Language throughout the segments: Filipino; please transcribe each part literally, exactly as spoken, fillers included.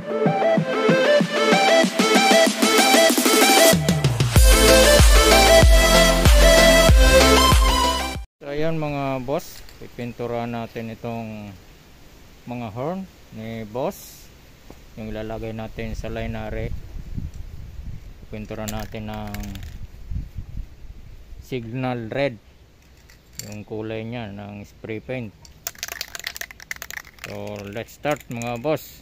So ayan mga boss, pipinturahan natin itong mga horn ni boss, yung ilalagay natin sa lineary. Pipinturahan natin ng signal red yung kulay niya ng spray paint. So let's start mga boss.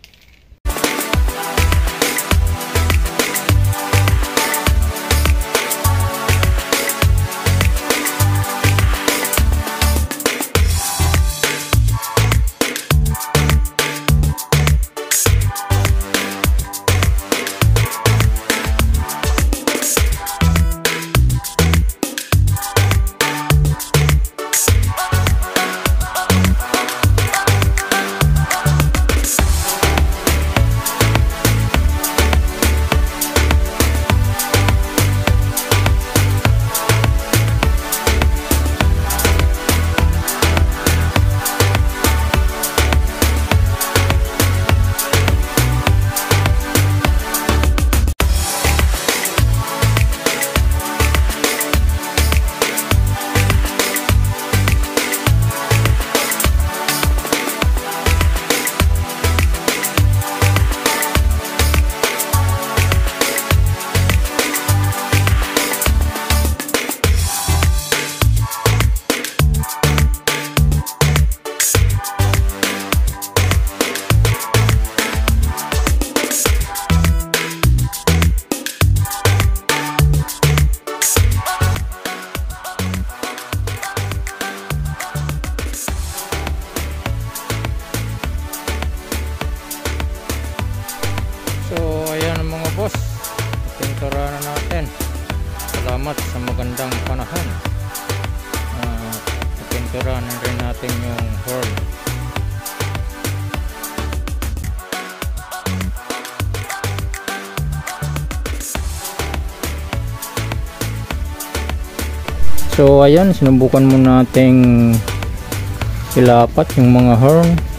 So ayan mga boss, pinturahan na natin. Salamat sa magandang panahon. uh, Pinturahan rin natin yung horn. So ayan, sinubukan mo nating ilapat yung mga horn